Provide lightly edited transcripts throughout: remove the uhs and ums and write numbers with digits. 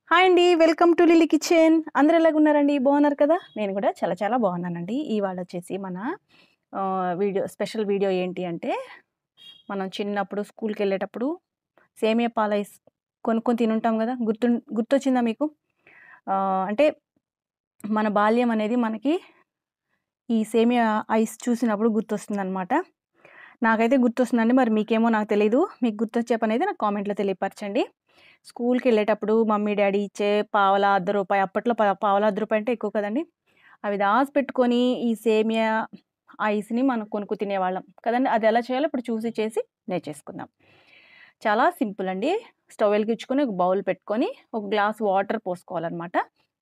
Hi అండి. Welcome to Lilly kitchen. అందరూ ఎలాగున్నారండి? బాగున్నారు కదా? నేను కూడా చాలా చాలా బాగున్నానండి. ఇవాళ వచ్చేసి మన స్పెషల్ వీడియో ఏంటి అంటే, మనం చిన్నప్పుడు స్కూల్‌కెళ్ళేటప్పుడు సేమియా పాల ఐస్ కొనుక్కొని తినుంటాం గదా! గుర్తొచ్చిందా మీకు? అంటే మన బాల్యం అనేది మనకి ఈ సేమియా ఐస్ చూసినప్పుడు గుర్తొస్తుందనమాట. నాకైతే గుర్తొస్తుందండి. మరి మీకేమో నాకు తెలీదు. మీకు గుర్తొచ్చే పనైతే నాకు కామెంట్‌లో తెలియపరచండి. స్కూల్‌కెళ్ళేటప్పుడు మమ్మీ, డ్యాడీ ఇచ్చే పావలా, రూ. 1 అప్పట్లో పావలా, రూ. 1 అంటే ఎక్కువ కదండీ! అవి దాసిపెట్టుకొని ఈ సేమియా ఐస్‌ని మనం కొనుక్కు తినేవాళ్ళం కదండీ! అది ఎలా చేయాలో ఇప్పుడు చూసి చేసి నేర్చేసుకుందాం. చాలా సింపుల్ అండి. స్టవ్ వెలిగించుకొని ఒక బౌల్ పెట్టుకొని ఒక గ్లాస్ వాటర్ పోసుకోవాలనమాట.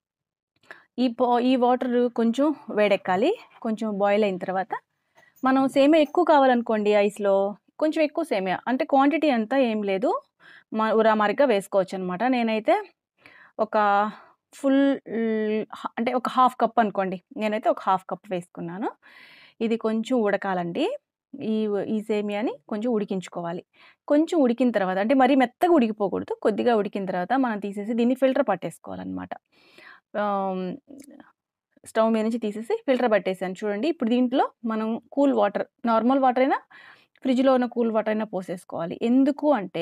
ఈ వాటర్ కొంచెం వేడెక్కాలి. కొంచెం బాయిల్ అయిన తర్వాత మనం సేమియా ఎక్కువ కావాలనుకోండి ఐస్‌లో కొంచెం ఎక్కువ సేమియా అంటే క్వాంటిటీ అంతా ఏం లేదు. ఉరామారిగ్గా వేసుకోవచ్చనమాట. నేనైతే ఒక ఫుల్ అంటే ఒక హాఫ్ కప్ అనుకోండి. నేనైతే ఒక హాఫ్ కప్ వేసుకున్నాను. ఇది కొంచెం ఉడకాలండి. ఈ సేమియాని కొంచెం ఉడికించుకోవాలి. కొంచెం ఉడికిన తర్వాత అంటే మరీ మెత్తగా ఉడికిపోకూడదు. కొద్దిగా ఉడికిన తర్వాత మనం తీసేసి దీన్ని ఫిల్టర్ పట్టేసుకోవాలనమాట. ఆహ్, స్టవ్ మీద నుంచి తీసేసి ఫిల్టర్ పట్టేసాను చూడండి. ఇప్పుడు దీంట్లో మనం కూల్ వాటర్, నార్మల్ వాటర్ అయినా, ఫ్రిడ్జ్‌లో ఉన్న కూల్ వాటర్ అయినా పోసేసుకోవాలి. ఎందుకు అంటే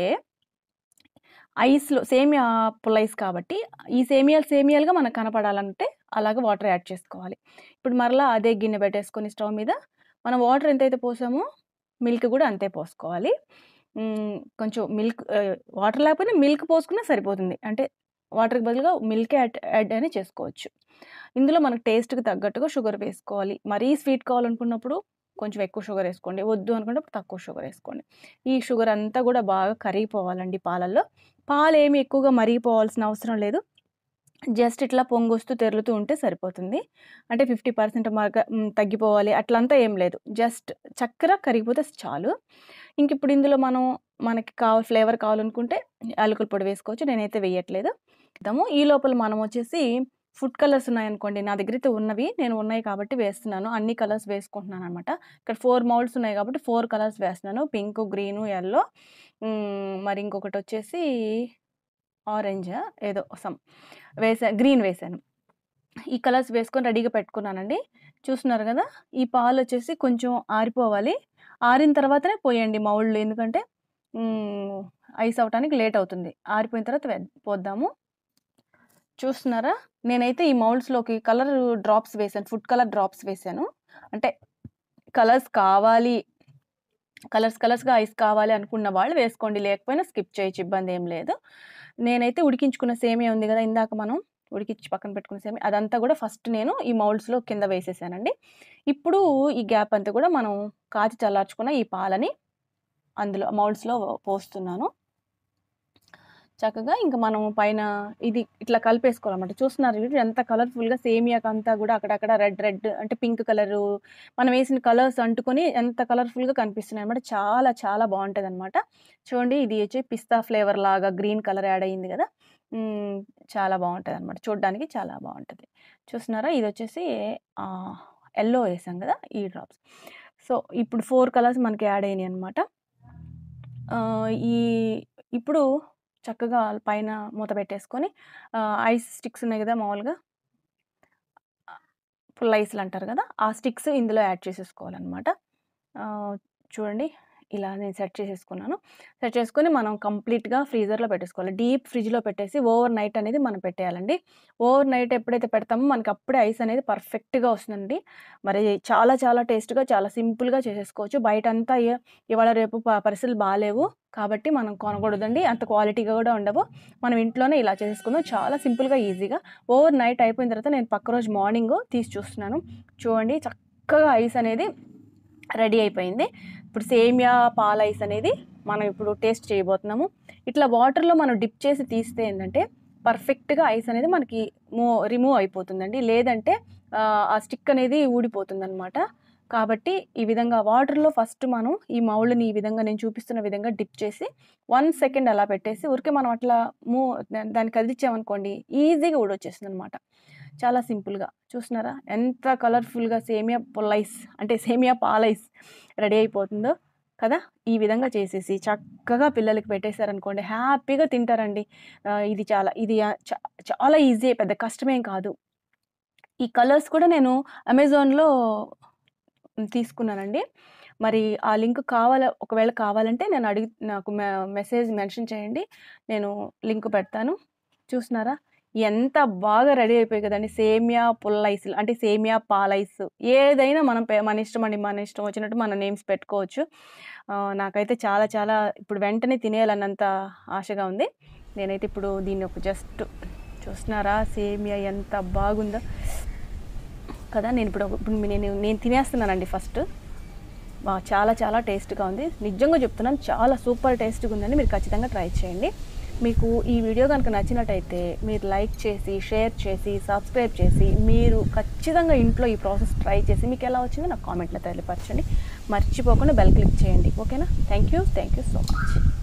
ఐస్‌లో సేమియా పుల్లైస్ కాబట్టి ఈ సేమియాలుగా మనకు కనపడాలంటే అలాగా వాటర్ యాడ్ చేసుకోవాలి. ఇప్పుడు మరలా అదే గిన్నె పెట్టేసుకొని స్టవ్ మీద మనం వాటర్ ఎంతైతే పోసామో మిల్క్ గూడా అంతే పోసుకోవాలి. కొంచెం వాటర్ లేకపోయినా మిల్క్ పోసుకున్నా సరిపోతుంది. అంటే వాటర్‌కి బదులుగా మిల్కే యాడ్ యాడ్ అని చేసుకోవచ్చు. ఇందులో మనకు టేస్ట్‌కి తగ్గట్టుగా షుగర్ వేసుకోవాలి. మరీ స్వీట్ కావాలనుకున్నప్పుడు కొంచెం ఎక్కువ షుగర్ ఏసుకోండి. వద్దు అనుకున్నప్పుడు తక్కువ షుగర్ ఏసుకోండి. ఈ షుగర్ అంతా గూడా బాగా కరిగిపోవాలండి పాలల్లో. పాలేమి ఎక్కువగా మరిగిపోవాల్సిన అవసరం లేదు. జస్ట్ ఇట్లా పొంగొస్తూ తెరులుతూ ఉంటే సరిపోతుంది. అంటే 50% తగ్గిపోవాలి అట్లంతా ఏం లేదు. జస్ట్ చక్కెర కరిగిపోతే చాలు. ఇంకిప్పుడు ఇందులో మనకి ఫ్లేవర్ కావాలనుకుంటే యాలకుల పొడి వేసుకోవచ్చు. నేనైతే వేయట్లేదు. ఈ లోపల మనం వచ్చేసి ఫుడ్ కలర్స్ ఉన్నాయనుకోండి. నా దగ్గరైతే ఉన్నాయి కాబట్టి వేస్తున్నాను. అన్ని కలర్స్ వేసుకుంటున్నాననమాట. ఇక్కడ 4 మౌల్డ్స్ ఉన్నాయి కాబట్టి 4 కలర్స్ వేస్తున్నాను. పింకు, గ్రీను, యెల్లో మరి ఇంకొకటొచ్చేసి ఆరెంజా ఏదో గ్రీన్ వేశాను. ఈ కలర్స్ వేసుకొని రెడీగా పెట్టుకున్నానండి. చూస్తున్నారు గదా! ఈ పాలొచ్చేసి కొంచెం ఆరిపోవాలి. ఆరిన తర్వాతనే పోయండి మౌల్డ్‌లో. ఎందుకంటే హ్మ్. ఐస్ అవ్వటానికి లేట్ అవుతుంది. ఆరిపోయిన తర్వాత పోద్దాము. చూస్తున్నారా? నేనైతే ఈ మౌల్డ్స్‌లోకి డ్రాప్స్ వేశాను. ఫుడ్ కలర్ డ్రాప్స్ వేశాను. అంటే కలర్స్ కావాలి, కలర్స్‌గా ఐస్ కావాలి అనుకున్న వాళ్ళు వేసుకోండి. లేకపోయినా స్కిప్ చేయొచ్చు. ఇబ్బందేం లేదు. నేనైతే ఉడికించుకున్న సేమియా ఉంది గదా! ఇందాక మనం ఉడికించి పక్కన పెట్టుకున్న సేమియా అదంతా గూడా ఫస్ట్ నేను ఈ మౌల్డ్స్‌లో కింద వేసేసానండి. ఇప్పుడు ఈ గ్యాప్ అంతా గూడా మనం కాచి చల్లార్చుకున్న ఈ పాలని అందులో మౌల్డ్స్‌లో పోస్తున్నాను. చక్కగా ఇంక మనం పైన ఇది ఇట్లా కలిపేసుకోవాలన్నమాట. చూస్తున్నారు చూడు ఎంత కలర్‌ఫుల్‌గా సేమియాకంతా గూడా అక్కడక్కడ రెడ్ అంటే పింక్ కలరు మనం వేసిన కలర్స్ అంటుకొని ఎంత కలర్‌ఫుల్‌గా కనిపిస్తున్నాయన్నమాట. చాలా చాలా బావుంటదన్నమాట. చూడండి ఇది వచ్చి పిస్తా ఫ్లేవర్ లాగా గ్రీన్ కలర్ యాడ్ అయింది గదా! హ్మ్. చాలా బావుంటదన్నమాట. చూడ్డానికి చాలా బావుంటది. చూస్తున్నారా? ఇదొచ్చేసి యెల్లో ఏసాం గదా! ఈ డ్రాప్స్. సో, ఇప్పుడు 4 కలర్స్ మనకి యాడ్ అయినాయన్నమాట. ఆహ్, ఈ ఇప్పుడు చక్కగా పైన మూత పెట్టేసుకొని ఐస్ స్టిక్స్ ఉన్నాయి గదా! మామూలుగా పుల్ల ఐస్‌లంటారు గదా! ఆ స్టిక్స్ ఇందులో యాడ్ చేసేసుకోవాలనమాట. ఆహ్, చూడండి ఇలా నేను సెట్ చేసేసుకున్నాను. సెట్ చేసుకొని మనం కంప్లీట్‌గా ఫ్రీజర్‌లో పెట్టేసుకోవాలి. డీప్ ఫ్రిడ్జ్‌లో పెట్టేసి ఓవర్ నైట్ అనేది మనం పెట్టేయాలండి. ఓవర్ నైట్ ఎప్పుడైతే పెడతామో మనకి అప్పుడే ఐస్ అనేది పర్ఫెక్ట్‌గా వస్తుందండి. మరి చాలా చాలా టేస్ట్‌గా చాలా సింపుల్‌గా చేసేసుకోవచ్చు. బయటంతా ఇవాళ రేపు పరిస్థితులు బాలేవు. కాబట్టి మనం కొనకూడదండి. అంత క్వాలిటీగా గూడా ఉండవు. మనం ఇంట్లోనే ఇలా చేసేసుకుందాం. చాలా సింపుల్‌గా, ఈజీగా. ఓవర్ నైట్ అయిపోయిన తర్వాత నేను పక్క రోజు మార్నింగు తీసి చూస్తున్నాను. చూడండి చక్కగా ఐస్ అనేది రెడీ అయిపోయింది. ఇప్పుడు సేమియా పాల ఐస్ అనేది మనం ఇప్పుడు టేస్ట్ చేయబోతున్నాము. ఇట్లా వాటర్‌లో మనం డిప్ చేసి తీస్తే ఏందంటే పర్ఫెక్ట్‌గా ఐస్ అనేది మనకి రిమూవ్ అయిపోతుందండి. లేదంటే ఆ స్టిక్ అనేది ఊడిపోతుందనమాట. కాబట్టి ఈ విధంగా వాటర్‌లో ఫస్ట్ మనం ఈ మౌల్డ్‌ని ఈ విధంగా నేను చూపిస్తున్న విధంగా డిప్ చేసి 1 సెకండ్ అలా పెట్టేసి ఊరికే మనం అట్లా దాన్ని కదిలిచ్చామనుకోండి ఈజీగా ఊడొచ్చేస్తుందనమాట. చాలా సింపుల్‌గా. చూస్తున్నారా? ఎంత కలర్‌ఫుల్‌గా సేమియా పుల్లైస్ అంటే సేమియా పాలైస్ రెడీ అయిపోతుందో. కదా! ఈ విధంగా చేసేసి చక్కగా పిల్లలకి పెట్టేసారనుకోండి హ్యాపీగా తింటారండి. ఇది చాలా ఇది చాలా ఈజీయే, పెద్ద కష్టమేం కాదు. ఈ కలర్స్ కూడా నేను అమెజాన్‌లో తీసుకున్నానండి. మరి ఆ లింక్ ఒకవేళ కావాలంటే నాకు మెసేజ్ మెన్షన్ చేయండి. నేను లింక్ పెడతాను. చూస్తున్నారా? ఎంత బాగా రెడీ అయిపోయాయి కదండీ! సేమియా పుల్లైస్ అంటే సేమియా పాలైస్ ఏదైనా మన ఇష్టం అండి. మన ఇష్టం వచ్చినట్టు మన నేమ్స్ పెట్టుకోవచ్చు. నాకైతే చాలా చాలా ఇప్పుడు వెంటనే తినేయాలన్నంత ఆశగా ఉంది. నేనైతే ఇప్పుడు దీన్ని జస్ట్ చూస్తున్నారా? సేమియా ఎంత బాగుందో కదా! నేను తినేస్తున్నానండి ఫస్ట్. చాలా చాలా టేస్ట్‌గా ఉంది. నిజంగా చెప్తున్నాను, చాలా సూపర్ టేస్ట్‌గా ఉందండి. మీరు ఖచ్చితంగా ట్రై చేయండి. మీకు ఈ వీడియో గనుక నచ్చినట్టయితే మీరు లైక్ చేసి, షేర్ చేసి, సబ్స్క్రైబ్ చేసి, మీరు ఖచ్చితంగా ఇంట్లో ఈ ప్రాసెస్ ట్రై చేసి మీకెలా వచ్చిందో నాకు కామెంట్‌లో తెలియపరచండి. మర్చిపోకుండా బెల్ క్లిక్ చేయండి. ఓకేనా? Thank you so much.